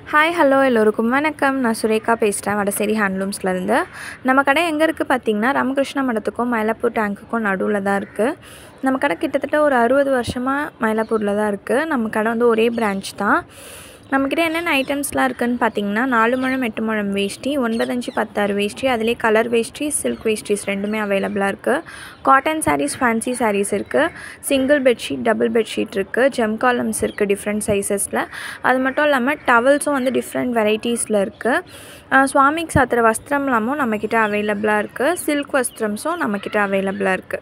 Hi hello எல்லோருக்கும் வணக்கம். நான் சுரேகா பேசுகிறேன் வடசேரி ஹேண்ட்லூம்ஸ்லேருந்து. நம்ம கடை எங்கே இருக்குது பார்த்திங்கன்னா, ராமகிருஷ்ணா மடத்துக்கும் மயிலாப்பூர் டேங்க்குக்கும் நடுவில் தான் இருக்குது. நம்ம கடை கிட்டத்தட்ட ஒரு 60 வருஷமாக மயிலாப்பூரில் தான் இருக்குது. நம்ம கடை வந்து ஒரே பிரான்ச் தான். நம்மக்கிட்ட என்னென்ன ஐட்டம்ஸ்லாம் இருக்குதுன்னு பார்த்திங்கன்னா, 4 முழம் 8 முழம் வேஷ்டி, 9 5 16 வேஷ்டி, அதிலே கலர் வேஷ்டி, சில்க் வேஷ்டிஸ் ரெண்டுமே அவைலபிளாக இருக்குது. காட்டன் சாரீஸ், ஃபேன்சி சாரீஸ் இருக்குது. சிங்கிள் பெட்ஷீட், டபுள் பெட்ஷீட் இருக்குது. ஜெம் காலம்ஸ் இருக்குது டிஃப்ரெண்ட் சைஸஸில். அது மட்டும் இல்லாமல் டவல்ஸும் வந்து டிஃப்ரெண்ட் வெரைட்டிஸில் இருக்குது. சுவாமிக்கு சாத்துற வஸ்திரம்லாமும் நம்மக்கிட்ட அவைலபிளாக இருக்குது. சில்க் வஸ்திரம்ஸும் நம்மக்கிட்ட அவைலபிளாக இருக்குது.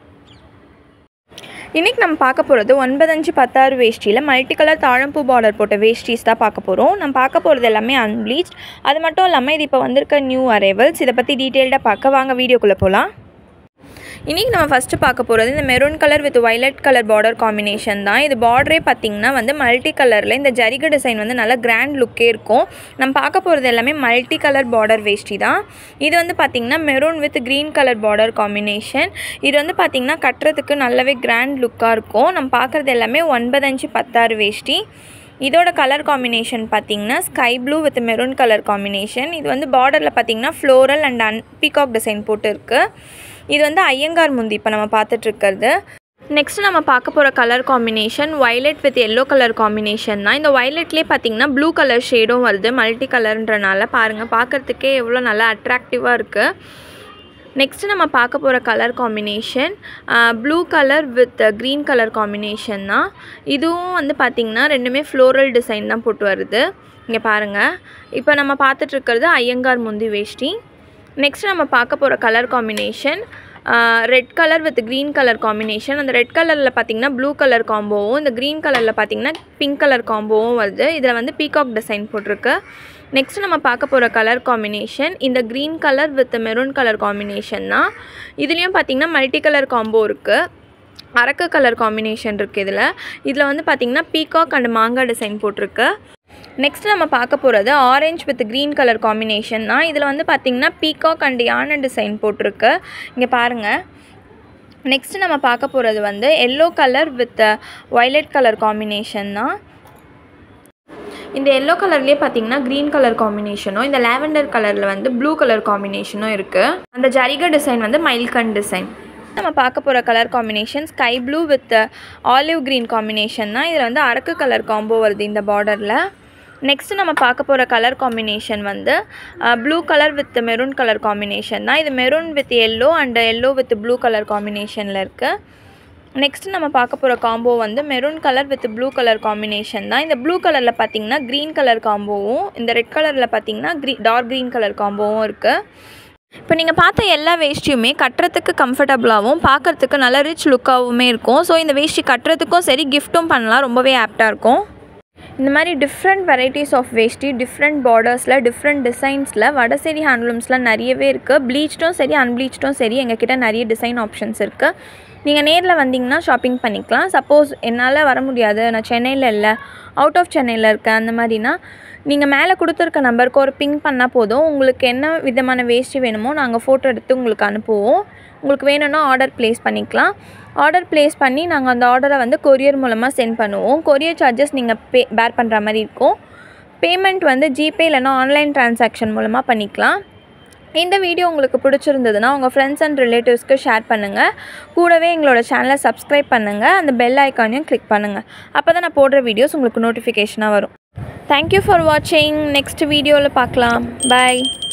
இன்றைக்கி நம்ம பார்க்க போகிறது 9 5 16 வேஷ்டியில் மல்டி கலர் தாழம்பூ பார்டர் போட்ட வேஷ்டிஸ் தான் பார்க்க போகிறோம். நம்ம பார்க்க போகிறது எல்லாமே அன்ப்ளீச்ட். அது மட்டும் இல்லாமல் இது இப்போ வந்திருக்க நியூ அரைவல்ஸ். இதை பற்றி டீட்டெயில்டாக பார்க்க வாங்க வீடியோக்குள்ளே போகலாம். இன்றைக்கி நம்ம ஃபஸ்ட்டு பார்க்க போகிறது இந்த maroon colour with violet colour border combination தான். இது பார்டரே பார்த்திங்கன்னா வந்து மல்டி கலரில் இந்த ஜரிகை டிசைன் வந்து நல்லா கிராண்ட் லுக்கே இருக்கும். நம்ம பார்க்க போகிறது எல்லாமே மல்டி கலர் பார்டர் வேஷ்டி தான். இது வந்து பார்த்திங்கன்னா maroon with green colour border combination. இது வந்து பார்த்திங்கன்னா கட்டுறதுக்கு நல்லாவே கிராண்ட் லுக்காக இருக்கும். நம்ம பார்க்குறது எல்லாமே 9 5 16 வேஷ்டி. இதோட கலர் காம்பினேஷன் பார்த்திங்கன்னா sky blue with maroon colour combination. இது வந்து பார்டரில் பார்த்திங்கன்னா ஃப்ளோரல் அண்ட் பீகாக் டிசைன் போட்டு இருக்குது. இது வந்து ஐயங்கார் முந்தி இப்போ நம்ம பார்த்துட்ருக்கிறது. நெக்ஸ்ட் நம்ம பார்க்க போகிற colour combination violet with yellow colour combination தான். இந்த வைலட்லேயே பார்த்திங்கன்னா ப்ளூ கலர் ஷேடும் வருது மல்டி கலர்ன்றனால பாருங்கள், பார்க்குறதுக்கே எவ்வளோ நல்லா அட்ராக்டிவாக இருக்குது. நெக்ஸ்ட்டு நம்ம பார்க்க போகிற colour combination blue colour with green colour combination தான். இதுவும் வந்து பார்த்திங்கன்னா ரெண்டுமே ஃப்ளோரல் டிசைன் தான் போட்டு வருது. இங்கே பாருங்கள், இப்போ நம்ம பார்த்துட்ருக்கிறது ஐயங்கார் முந்தி வேஷ்டி. நெக்ஸ்ட் நம்ம பார்க்க போகிற colour combination red colour with green colour combination. அந்த ரெட் கலரில் பார்த்திங்கன்னா ப்ளூ கலர் காம்போவும், இந்த க்ரீன் கலரில் பார்த்திங்கன்னா பிங்க் கலர் காம்போவும் வருது. இதில் வந்து பீகாக் டிசைன் போட்டிருக்கு. நெக்ஸ்ட் நம்ம பார்க்க போகிற கலர் காம்பினேஷன் இந்த green colour with maroon colour combination தான். இதுலேயும் பார்த்திங்கன்னா மல்டி கலர் காம்போ இருக்குது. அரக்கு கலர் காம்பினேஷன் இருக்குது. இதில் வந்து பார்த்திங்கன்னா பீகாக் அண்ட் மாங்காய் டிசைன் போட்டிருக்கு. நெக்ஸ்ட் நம்ம பார்க்க போகிறது orange with green colour combination தான். இதில் வந்து பார்த்திங்கன்னா பீகாக் அண்ட் யானை டிசைன் போட்டிருக்கு. இங்கே பாருங்கள். நெக்ஸ்ட் நம்ம பார்க்க போகிறது வந்து yellow colour with violet colour combination தான். இந்த எல்லோ கலர்லேயே பார்த்திங்கன்னா க்ரீன் கலர் காம்பினேஷனும், இந்த லாவெண்டர் கலரில் வந்து ப்ளூ கலர் காம்பினேஷனும் இருக்குது. அந்த ஜரிகை டிசைன் வந்து மயில்கண் டிசைன். நம்ம பார்க்க போகிற colour combination sky blue with olive green combination தான். இதில் வந்து அரக்கு கலர் காம்போ வருது இந்த பார்டரில். நெக்ஸ்ட்டு நம்ம பார்க்க போகிற கலர் காம்பினேஷன் வந்து blue colour with maroon colour combination தான். இது maroon with yellow and yellow with blue colour காம்பினேஷனில் இருக்குது. நெக்ஸ்ட்டு நம்ம பார்க்க போகிற காம்போ வந்து maroon colour with blue colour combination தான். இந்த ப்ளூ கலரில் பார்த்திங்கன்னா க்ரீன் கலர் காம்போவும், இந்த ரெட் கலரில் பார்த்திங்கன்னா டார்க் க்ரீன் கலர் காம்போவும் இருக்குது. இப்போ நீங்கள் பார்த்த எல்லா வேஷ்டியுமே கட்டுறதுக்கு கம்ஃபர்டபுளாகவும் பார்க்குறதுக்கு நல்ல ரிச் லுக்காகவுமே இருக்கும். ஸோ இந்த வேஷ்டி கட்டுறதுக்கும் சரி கிஃப்ட்டும் பண்ணலாம், ரொம்பவே ஆப்டாக இருக்கும். இந்த மாதிரி டிஃப்ரெண்ட் வெரைட்டிஸ் ஆஃப் வேஷ்டி டிஃப்ரெண்ட் பார்டர்ஸில் டிஃப்ரெண்ட் டிசைன்ஸில் வடசேரி ஹேண்ட்லூம்ஸில் நிறையவே இருக்குது. ப்ளீச்டும் சரி அன்ப்ளீச்டும் சரி எங்ககிட்ட நிறைய டிசைன் ஆப்ஷன்ஸ் இருக்குது. நீங்கள் நேரில் வந்தீங்கன்னா ஷாப்பிங் பண்ணிக்கலாம். சப்போஸ் என்னால் வர முடியாது, நான் சென்னையில் இல்லை, அவுட் ஆஃப் சென்னையில் இருக்கேன், அந்த மாதிரினா நீங்கள் மேலே கொடுத்துருக்க நம்பருக்கு ஒரு பிங் பண்ணால் போதும். உங்களுக்கு என்ன விதமான வேஷ்டி வேணுமோ நாங்கள் ஃபோட்டோ எடுத்து உங்களுக்கு அனுப்புவோம். உங்களுக்கு வேணும்னா ஆர்டர் ப்ளேஸ் பண்ணிக்கலாம். ஆர்டர் ப்ளேஸ் பண்ணி நாங்கள் அந்த ஆர்டரை வந்து கொரியர் மூலமாக சென்ட் பண்ணுவோம். கொரியர் சார்ஜஸ் நீங்கள் பேர் பண்ணுற மாதிரி இருக்கும். பேமெண்ட் வந்து ஜிபே இல்லைனா ஆன்லைன் ட்ரான்சாக்ஷன் மூலமாக பண்ணிக்கலாம். இந்த வீடியோ உங்களுக்கு பிடிச்சிருந்ததுன்னா உங்கள் ஃப்ரெண்ட்ஸ் அண்ட் ரிலேட்டிவ்ஸ்க்கு ஷேர் பண்ணுங்கள். கூடவே எங்களோட சேனலை சப்ஸ்கிரைப் பண்ணுங்கள். அந்த பெல் ஐக்கானையும் கிளிக் பண்ணுங்கள். அப்போ தான் நான் போடுற வீடியோஸ் உங்களுக்கு நோட்டிஃபிகேஷனாக வரும். தேங்க்யூ ஃபார் வாட்சிங். நெக்ஸ்ட் வீடியோவில் பார்க்கலாம். பாய்.